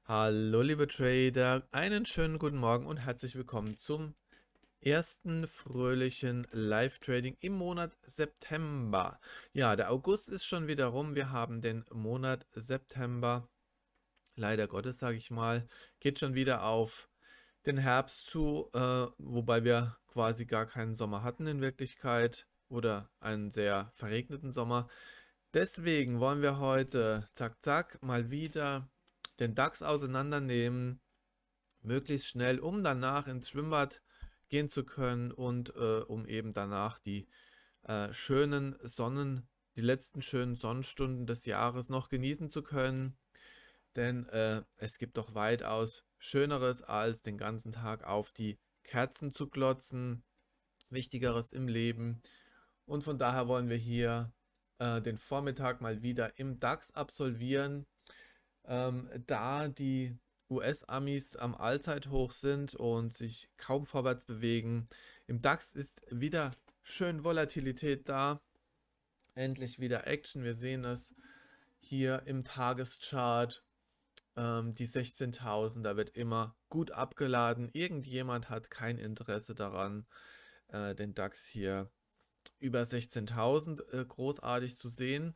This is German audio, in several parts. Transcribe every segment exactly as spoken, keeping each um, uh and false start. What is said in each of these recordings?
Hallo liebe Trader, einen schönen guten Morgen und herzlich willkommen zum ersten fröhlichen Live-Trading im Monat September. Ja, der August ist schon wieder rum, wir haben den Monat September. Leider Gottes, sage ich mal, geht schon wieder auf den Herbst zu, äh, wobei wir quasi gar keinen Sommer hatten in Wirklichkeit oder einen sehr verregneten Sommer. Deswegen wollen wir heute, zack, zack, mal wieder den DAX auseinandernehmen, möglichst schnell, um danach ins Schwimmbad gehen zu können und äh, um eben danach die äh, schönen Sonnen, die letzten schönen Sonnenstunden des Jahres noch genießen zu können. Denn äh, es gibt doch weitaus Schöneres, als den ganzen Tag auf die Kerzen zu glotzen, Wichtigeres im Leben. Und von daher wollen wir hier äh, den Vormittag mal wieder im DAX absolvieren, ähm, da die U S-Amis am Allzeithoch sind und sich kaum vorwärts bewegen. Im DAX ist wieder schön Volatilität da, endlich wieder Action. Wir sehen es hier im Tageschart. Ähm, die sechzehntausend, da wird immer gut abgeladen. Irgendjemand hat kein Interesse daran, äh, den DAX hier über sechzehntausend äh, großartig zu sehen.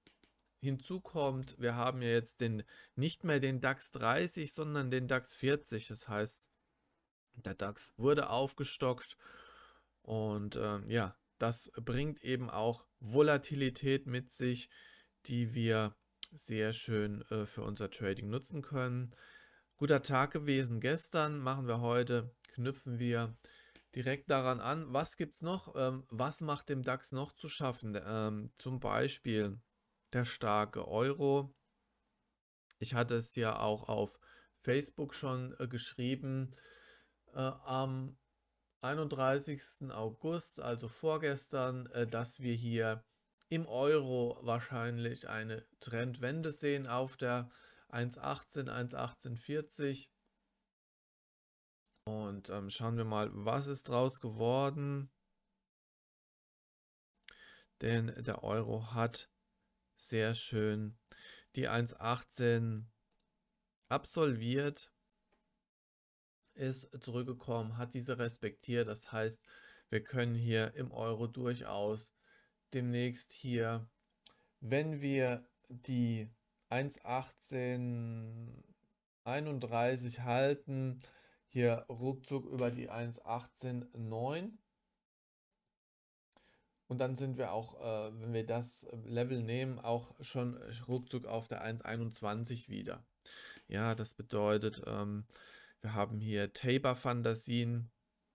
Hinzu kommt, wir haben ja jetzt den, nicht mehr den DAX dreißig, sondern den DAX vierzig. Das heißt, der DAX wurde aufgestockt und ähm, ja, das bringt eben auch Volatilität mit sich, die wir sehr schön äh, für unser Trading nutzen können. Guter Tag gewesen gestern, machen wir heute, knüpfen wir direkt daran an. Was gibt es noch? Ähm, was macht dem DAX noch zu schaffen? Ähm, zum Beispiel der starke Euro. Ich hatte es ja auch auf Facebook schon äh, geschrieben. Äh, am einunddreißigsten August, also vorgestern, äh, dass wir hier im Euro wahrscheinlich eine Trendwende sehen auf der eins achtzehn, eins achtzehn vierzig. Und ähm, schauen wir mal, was ist draus geworden. Denn der Euro hat sehr schön die eins achtzehn absolviert, ist zurückgekommen, hat diese respektiert. Das heißt, wir können hier im Euro durchaus demnächst hier, wenn wir die eins achtzehn einunddreißig halten, hier ruckzuck über die eins achtzehn neun. Und dann sind wir auch, äh, wenn wir das Level nehmen, auch schon ruckzuck auf der eins einundzwanzig wieder. Ja, das bedeutet, ähm, wir haben hier Taper-Fantasien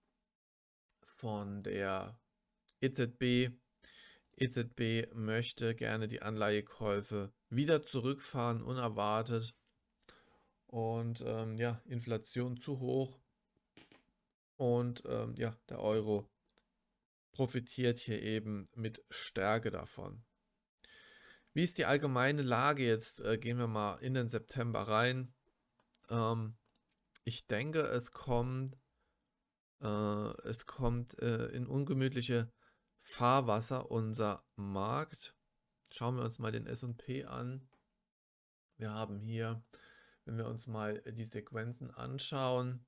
von der E Z B. E Z B möchte gerne die Anleihekäufe wieder zurückfahren, unerwartet. Und ähm, ja, Inflation zu hoch. Und ähm, ja, der Euro profitiert hier eben mit Stärke davon. Wie ist die allgemeine Lage jetzt? Äh, gehen wir mal in den September rein. Ähm, ich denke, es kommt, äh, es kommt äh, in ungemütliche Fahrwasser unser Markt. Schauen wir uns mal den S und P an. Wir haben hier, wenn wir uns mal die Sequenzen anschauen,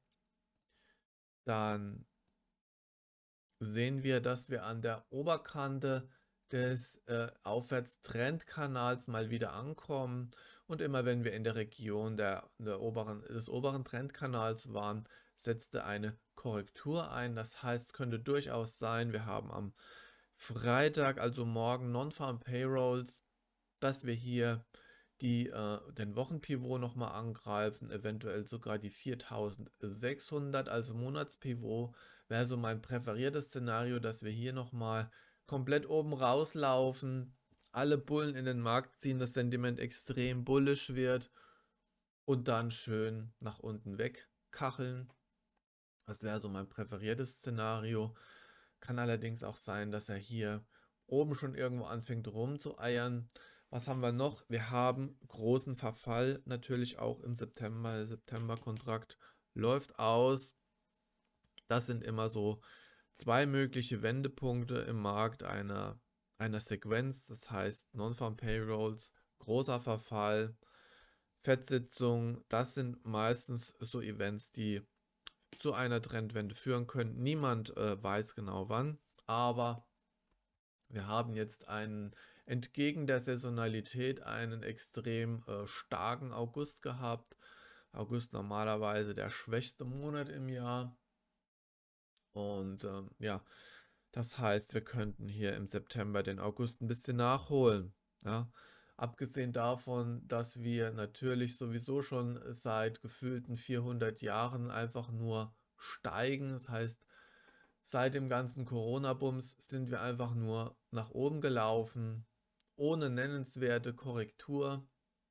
dann sehen wir, dass wir an der Oberkante des äh, Aufwärtstrendkanals mal wieder ankommen, und immer wenn wir in der Region der, der oberen, des oberen Trendkanals waren, setzte eine Korrektur ein. Das heißt, könnte durchaus sein, wir haben am Freitag, also morgen, Non-Farm Payrolls, dass wir hier die, äh, den Wochenpivot nochmal angreifen, eventuell sogar die viertausendsechshundert, also Monatspivot wäre so mein präferiertes Szenario, dass wir hier nochmal komplett oben rauslaufen, alle Bullen in den Markt ziehen, das Sentiment extrem bullish wird und dann schön nach unten wegkacheln. Das wäre so mein präferiertes Szenario. Kann allerdings auch sein, dass er hier oben schon irgendwo anfängt rumzueiern. Was haben wir noch? Wir haben großen Verfall natürlich auch im September. Der September-Kontrakt läuft aus. Das sind immer so zwei mögliche Wendepunkte im Markt einer, einer Sequenz. Das heißt Non-Farm Payrolls, großer Verfall, Fettsitzung, das sind meistens so Events, die zu einer Trendwende führen können. Niemand äh, weiß genau wann, aber wir haben jetzt einen, entgegen der Saisonalität, einen extrem äh, starken August gehabt. August normalerweise der schwächste Monat im Jahr. Und ähm, ja, das heißt, wir könnten hier im September den August ein bisschen nachholen. Ja. Abgesehen davon, dass wir natürlich sowieso schon seit gefühlten vierhundert Jahren einfach nur steigen. Das heißt, seit dem ganzen Corona-Bums sind wir einfach nur nach oben gelaufen, ohne nennenswerte Korrektur.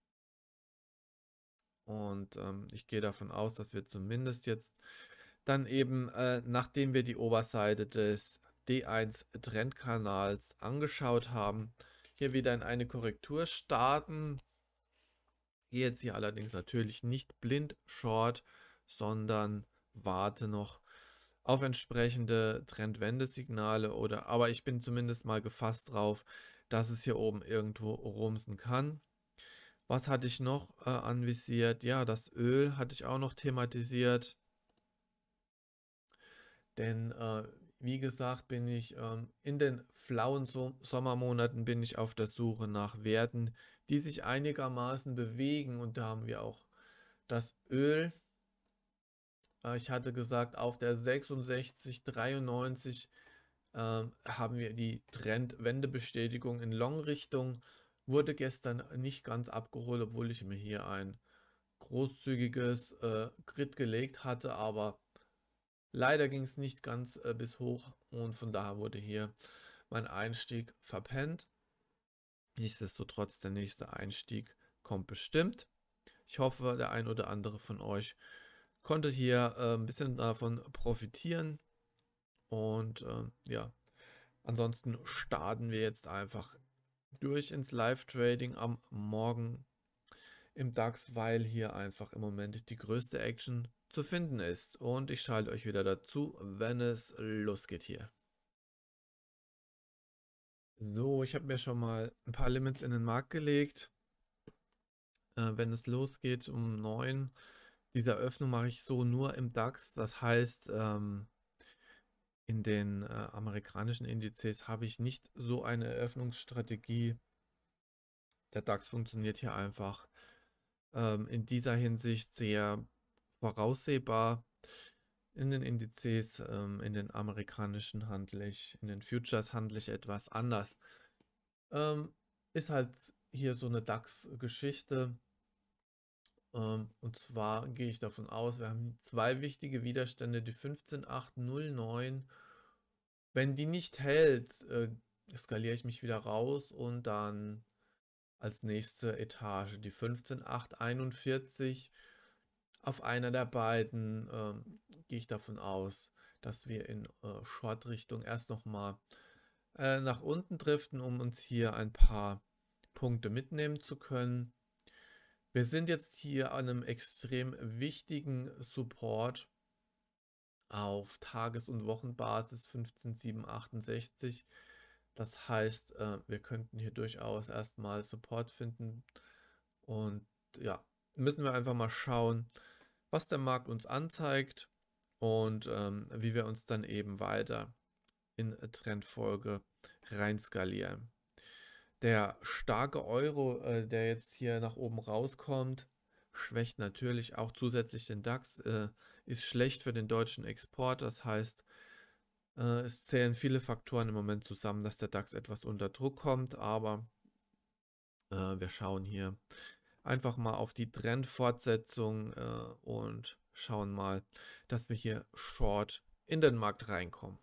Und ähm, ich gehe davon aus, dass wir zumindest jetzt dann eben, äh, nachdem wir die Oberseite des D eins Trendkanals angeschaut haben, hier wieder in eine Korrektur starten. Gehe jetzt hier allerdings natürlich nicht blind short, sondern warte noch auf entsprechende Trendwendesignale oder, aber ich bin zumindest mal gefasst drauf, dass es hier oben irgendwo rumsen kann. Was hatte ich noch äh, anvisiert? Ja, das Öl hatte ich auch noch thematisiert. Denn äh, wie gesagt, bin ich ähm, in den flauen so Sommermonaten bin ich auf der Suche nach Werten, die sich einigermaßen bewegen. Und da haben wir auch das Öl. Äh, ich hatte gesagt, auf der sechsundsechzig Komma dreiundneunzig äh, haben wir die Trendwendebestätigung in Long-Richtung. Wurde gestern nicht ganz abgeholt, obwohl ich mir hier ein großzügiges äh, Grid gelegt hatte, aber leider ging es nicht ganz äh, bis hoch und von daher wurde hier mein Einstieg verpennt. Nichtsdestotrotz, der nächste Einstieg kommt bestimmt. Ich hoffe, der ein oder andere von euch konnte hier äh, ein bisschen davon profitieren. Und äh, ja, ansonsten starten wir jetzt einfach durch ins Live-Trading am Morgen im DAX, weil hier einfach im Moment die größte Action zu finden ist. Und ich schalte euch wieder dazu, wenn es losgeht hier. So, ich habe mir schon mal ein paar Limits in den Markt gelegt. Äh, wenn es losgeht um neun, diese Eröffnung mache ich so nur im DAX. Das heißt, ähm, in den äh, amerikanischen Indizes habe ich nicht so eine Eröffnungsstrategie. Der DAX funktioniert hier einfach ähm, in dieser Hinsicht sehr voraussehbar. In den Indizes, ähm, in den amerikanischen handle ich, in den Futures handle ich etwas anders. Ähm, ist halt hier so eine DAX-Geschichte. Ähm, und zwar gehe ich davon aus, wir haben zwei wichtige Widerstände, die fünfzehn Komma achthundertneun. Wenn die nicht hält, äh, skaliere ich mich wieder raus und dann als nächste Etage die fünfzehn Komma achthunderteinundvierzig. Auf einer der beiden ähm, gehe ich davon aus, dass wir in äh, Short-Richtung erst nochmal äh, nach unten driften, um uns hier ein paar Punkte mitnehmen zu können. Wir sind jetzt hier an einem extrem wichtigen Support auf Tages- und Wochenbasis fünfzehn Komma siebenhundertachtundsechzig. Das heißt, äh, wir könnten hier durchaus erstmal Support finden und ja, müssen wir einfach mal schauen, was der Markt uns anzeigt und ähm, wie wir uns dann eben weiter in Trendfolge reinskalieren. Der starke Euro, äh, der jetzt hier nach oben rauskommt, schwächt natürlich auch zusätzlich den DAX, äh, ist schlecht für den deutschen Export. Das heißt, äh, es zählen viele Faktoren im Moment zusammen, dass der DAX etwas unter Druck kommt, aber äh, wir schauen hier einfach mal auf die Trendfortsetzung äh, und schauen mal, dass wir hier short in den Markt reinkommen.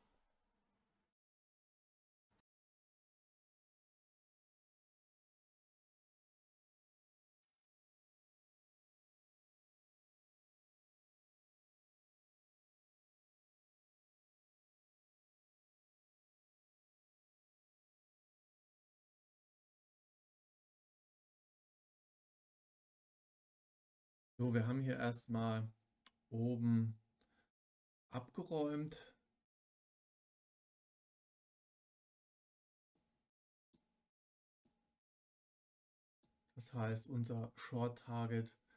So, wir haben hier erstmal oben abgeräumt. Das heißt, unser Short Target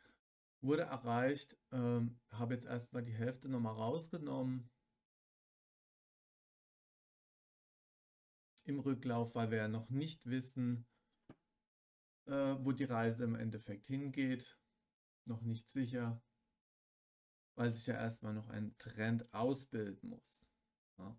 Wurde erreicht, ähm, habe jetzt erstmal die Hälfte nochmal rausgenommen im Rücklauf, weil wir ja noch nicht wissen, äh, wo die Reise im Endeffekt hingeht. Noch nicht sicher, weil sich ja erstmal noch ein Trend ausbilden muss. Ja.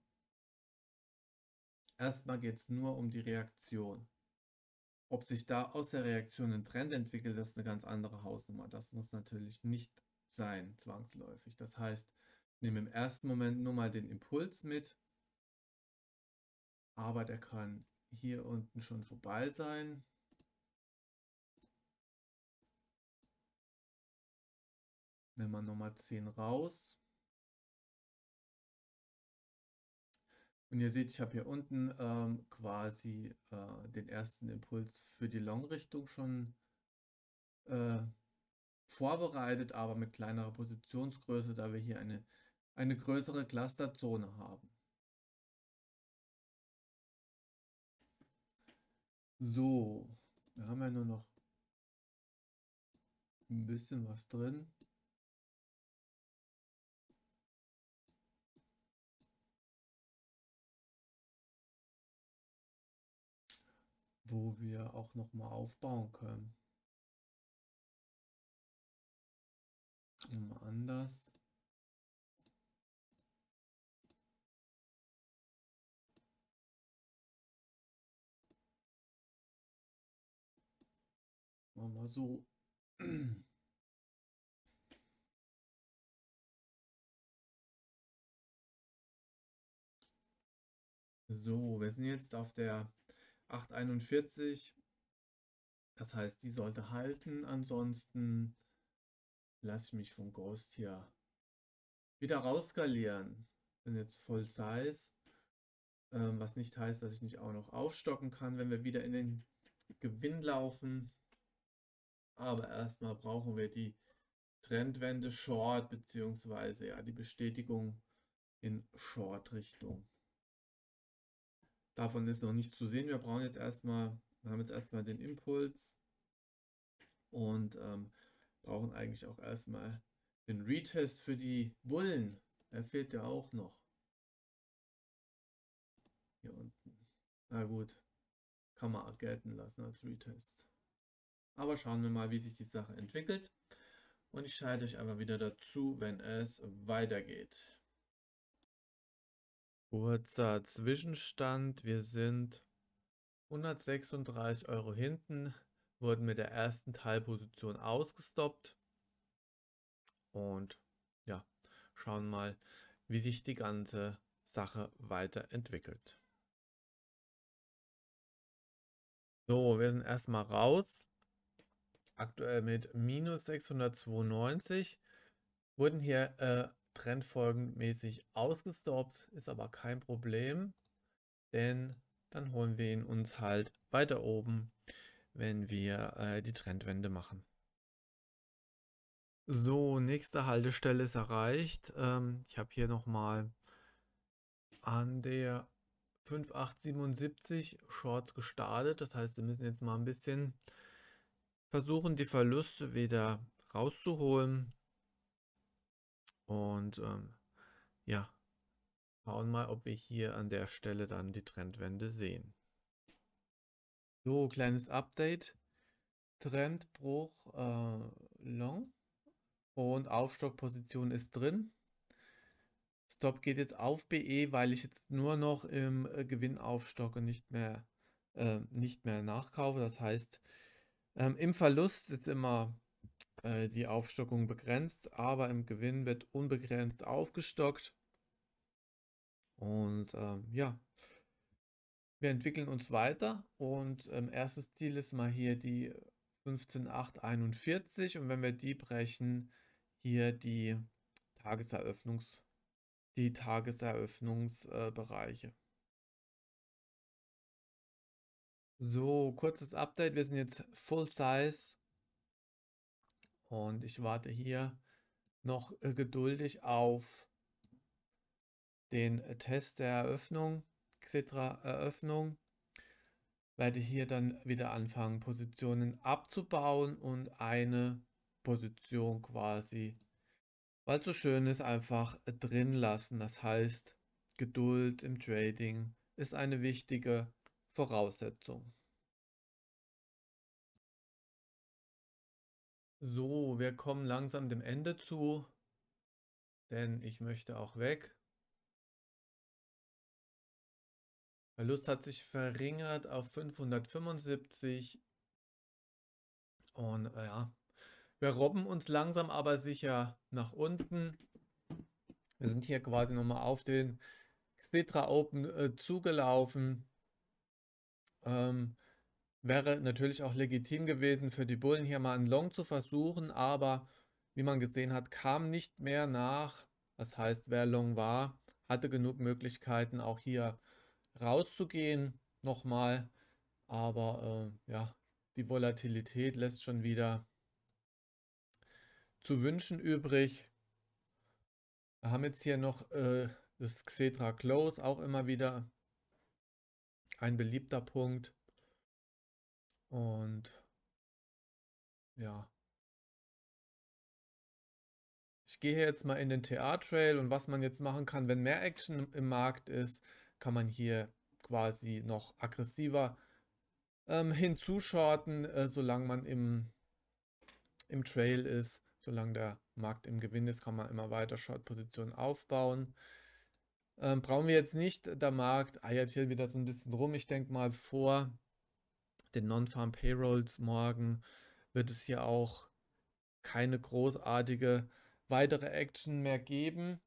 Erstmal geht es nur um die Reaktion. Ob sich da aus der Reaktion ein Trend entwickelt, das ist eine ganz andere Hausnummer. Das muss natürlich nicht sein, zwangsläufig. Das heißt, ich nehme im ersten Moment nur mal den Impuls mit, aber der kann hier unten schon vorbei sein. Nehmen wir nochmal zehn raus. Und ihr seht, ich habe hier unten ähm, quasi äh, den ersten Impuls für die Long-Richtung schon äh, vorbereitet, aber mit kleinerer Positionsgröße, da wir hier eine, eine größere Clusterzone haben. So, wir haben ja nur noch ein bisschen was drin. Wo wir auch noch mal aufbauen können. Mal anders. Machen wir so. So, wir sind jetzt auf der acht einundvierzig. Das heißt, die sollte halten. Ansonsten lasse ich mich vom Ghost hier wieder rausskalieren. Bin jetzt Full Size. Ähm, was nicht heißt, dass ich nicht auch noch aufstocken kann, wenn wir wieder in den Gewinn laufen. Aber erstmal brauchen wir die Trendwende Short, beziehungsweise ja die Bestätigung in Short-Richtung. Davon ist noch nichts zu sehen. Wir brauchen jetzt erstmal, wir haben jetzt erstmal den Impuls und ähm, brauchen eigentlich auch erstmal den Retest für die Bullen. Der fehlt ja auch noch. Hier unten. Na gut, kann man auch gelten lassen als Retest. Aber schauen wir mal, wie sich die Sache entwickelt. Und ich schalte euch einfach wieder dazu, wenn es weitergeht. Kurzer Zwischenstand. Wir sind hundertsechsunddreißig Euro hinten, wurden mit der ersten Teilposition ausgestoppt. Und ja, schauen mal, wie sich die ganze Sache weiterentwickelt. So, wir sind erstmal raus. Aktuell mit minus sechshundertzweiundneunzig. Wurden hier äh, trendfolgenmäßig ausgestoppt, ist aber kein Problem, denn dann holen wir ihn uns halt weiter oben, wenn wir äh, die Trendwende machen. So, nächste Haltestelle ist erreicht. Ähm, ich habe hier nochmal an der fünf acht siebenundsiebzig Shorts gestartet. Das heißt, wir müssen jetzt mal ein bisschen versuchen, die Verluste wieder rauszuholen. Und ähm, ja, schauen mal, ob wir hier an der Stelle dann die Trendwende sehen. So, kleines Update. Trendbruch äh, Long und Aufstockposition ist drin. Stop geht jetzt auf B E, weil ich jetzt nur noch im äh, Gewinn aufstocke, nicht mehr, äh, nicht mehr nachkaufe. Das heißt, ähm, im Verlust ist immer äh, die Aufstockung begrenzt, aber im Gewinn wird unbegrenzt aufgestockt. Und ähm, ja, wir entwickeln uns weiter und ähm, erstes Ziel ist mal hier die fünfzehn acht einundvierzig und wenn wir die brechen, hier die Tageseröffnungs, die Tageseröffnungsbereiche. Äh, so, kurzes Update, wir sind jetzt Full Size und ich warte hier noch äh, geduldig auf den äh, Test der Eröffnung, Xetra-Eröffnung. Werde hier dann wieder anfangen, Positionen abzubauen und eine Short-Position quasi, weil es so schön ist, einfach drin lassen. Das heißt, Geduld im Trading ist eine wichtige Voraussetzung. So, wir kommen langsam dem Ende zu, denn ich möchte auch weg. Verlust hat sich verringert auf fünfhundertfünfundsiebzig und äh, ja, wir robben uns langsam aber sicher nach unten. Wir sind hier quasi nochmal auf den Xetra Open äh, zugelaufen. Ähm, wäre natürlich auch legitim gewesen für die Bullen hier mal einen Long zu versuchen, aber wie man gesehen hat, kam nicht mehr nach. Das heißt, wer Long war, hatte genug Möglichkeiten auch hier rauszugehen nochmal. Aber äh, ja, die Volatilität lässt schon wieder zu wünschen übrig. Wir haben jetzt hier noch äh, das Xetra Close, auch immer wieder ein beliebter Punkt. Und ja, ich gehe jetzt mal in den T A-Trail und was man jetzt machen kann, wenn mehr Action im Markt ist, kann man hier quasi noch aggressiver ähm, hinzushorten, äh, solange man im, im Trail ist. Solange der Markt im Gewinn ist, kann man immer weiter Short-Positionen aufbauen. Ähm, brauchen wir jetzt nicht. Der Markt eiert hier wieder so ein bisschen rum. Ich denke mal, vor den Non-Farm Payrolls morgen wird es hier auch keine großartige weitere Action mehr geben.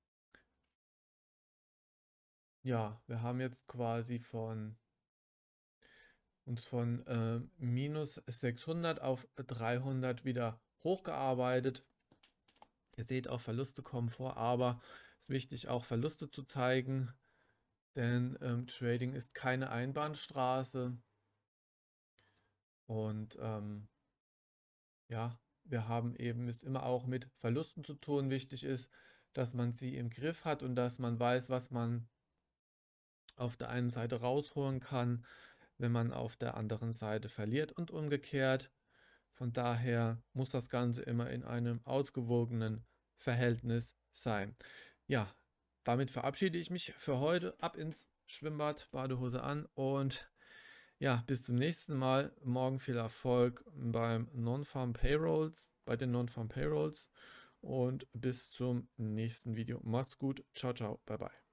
Ja, wir haben jetzt quasi von uns von äh, minus sechshundert auf dreihundert wieder hochgearbeitet. Ihr seht auch, Verluste kommen vor, aber es ist wichtig, auch Verluste zu zeigen, denn ähm, Trading ist keine Einbahnstraße. Und ähm, ja, wir haben eben es immer auch mit Verlusten zu tun. Wichtig ist, dass man sie im Griff hat und dass man weiß, was man auf der einen Seite rausholen kann, wenn man auf der anderen Seite verliert und umgekehrt. Von daher muss das Ganze immer in einem ausgewogenen Verhältnis sein. Ja, damit verabschiede ich mich für heute. Ab ins Schwimmbad, Badehose an und ja, bis zum nächsten Mal. Morgen viel Erfolg beim Non-Farm Payrolls, bei den Non-Farm Payrolls und bis zum nächsten Video. Macht's gut. Ciao, ciao. Bye, bye.